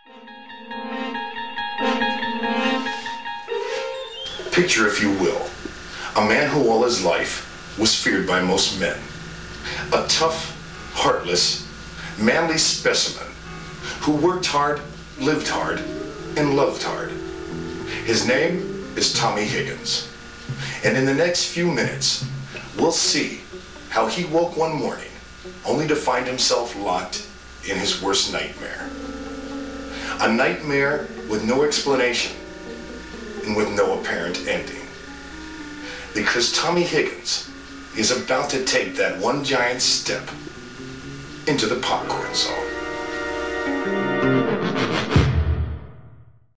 Picture, if you will, a man who all his life was feared by most men. A tough, heartless, manly specimen who worked hard, lived hard, and loved hard. His name is Tommy Higgins. And in the next few minutes, we'll see how he woke one morning only to find himself locked in his worst nightmare. A nightmare with no explanation and with no apparent ending. Because Tommy Higgins is about to take that one giant step into the popcorn zone.